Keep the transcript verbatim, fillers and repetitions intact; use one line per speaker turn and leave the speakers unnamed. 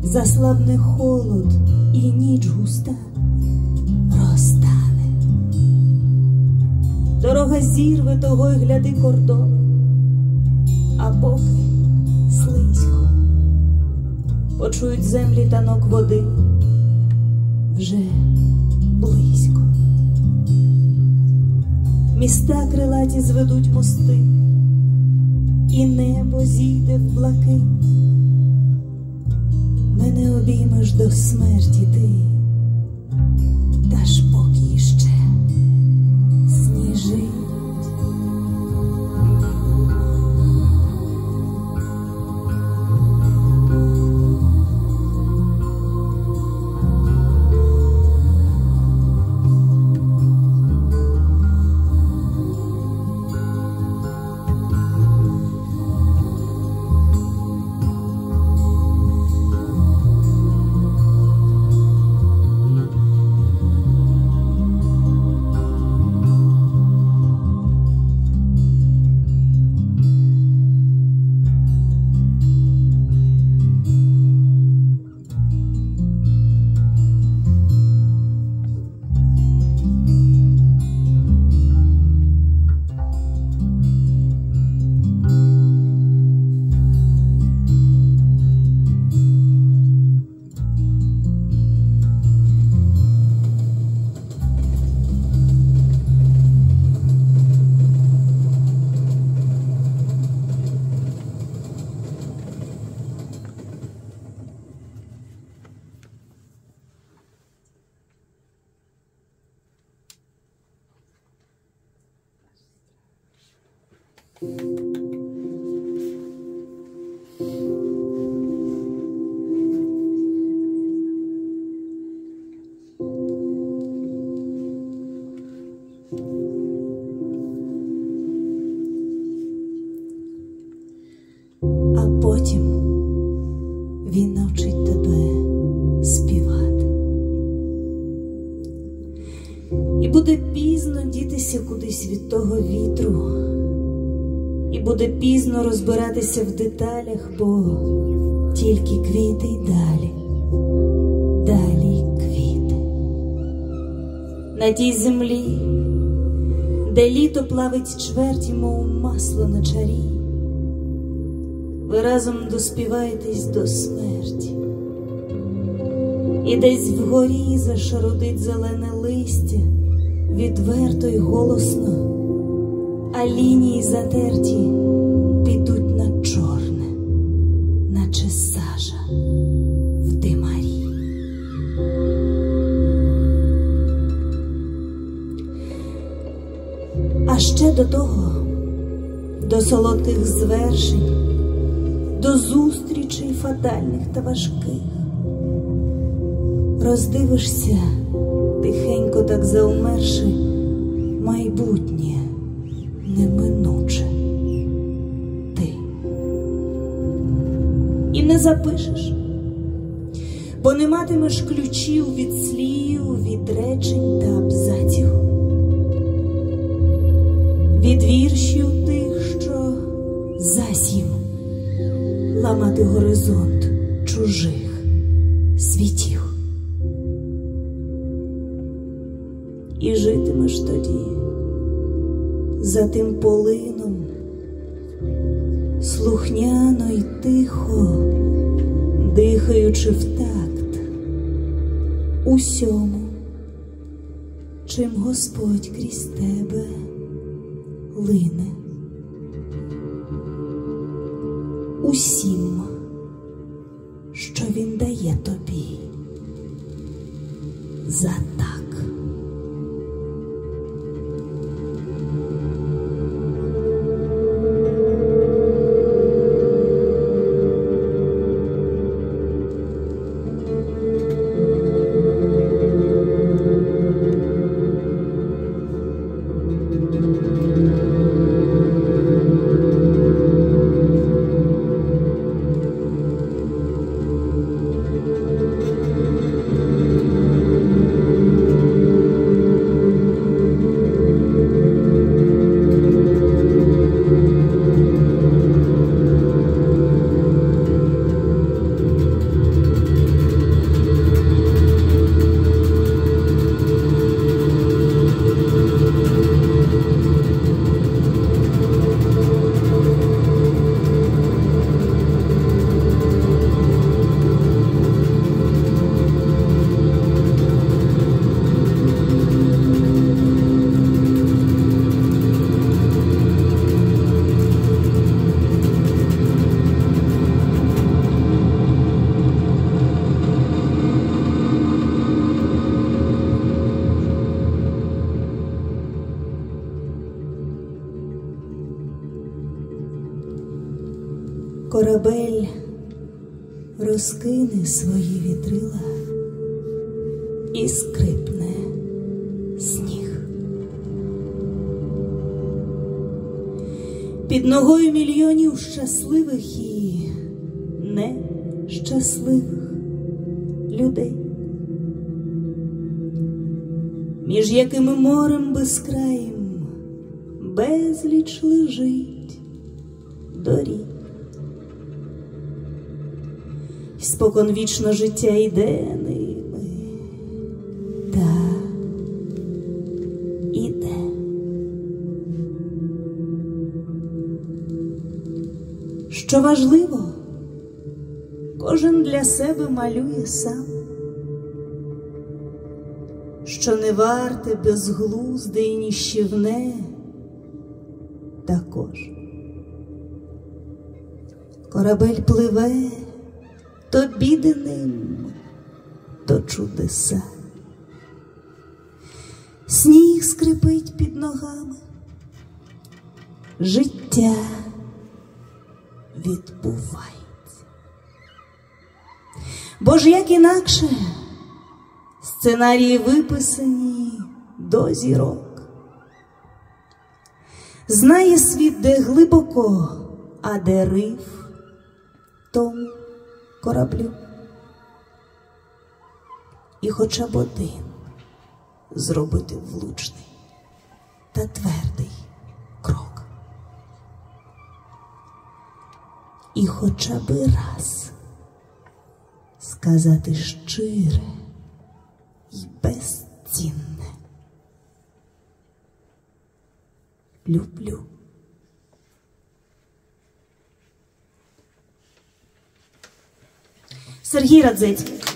заслабне холод і ніч густа розтане. Дорога зірве того й гляди кордон, а поки слизько почують землі танок води вже близько. Міста крилаті зведуть мости, і небо зійде в блакить. Мене обіймеш до смерті ти, та ж поки ще сніжить. А потім він навчить тебе співати. І буде пізно дітися кудись від того вітру, і буде пізно розбиратися в деталях, бо тільки квіти й далі, далі й квіти. На тій землі, де літо плавить чверті, мов масло на чарі, ви разом доспіваєтесь до смерті. І десь вгорі зашарудить зелене листя, відверто й голосно, а лінії затерті підуть на чорне, наче сажа в димарі. А ще до того, до солодких звершень, до зустрічей фатальних та важких, роздивишся, тихенько так заумерши, майбутнє неминуче ти. І не запишеш, бо не матимеш ключів від слів, від речень та абзаців, від віршів тих, що засім ламати горизонт чужих світів. І житимеш тоді за тим полином, слухняно й тихо, дихаючи в такт усьому, чим Господь крізь тебе лине. Усім, що Він дає тобі за так. корабель розкине свої вітрила і скрипне сніг. Під ногою мільйонів щасливих і нещасливих людей, між якими морем безкраїм безліч лежить доріг. І споконвічно життя йде ними, та іде. Що важливо, кожен для себе малює сам, що не варте безглузде і ніщівне також. Корабель пливе, то біди ним, то чудеса. Сніг скрипить під ногами, життя відбувається. Бо ж як інакше, сценарії виписані до зірок. Знає світ, де глибоко, а де риф тому кораблю. І хоча б один зробити влучний та твердий крок. І хоча б раз сказати щире й безцінне: люблю. Сергій Радзецький.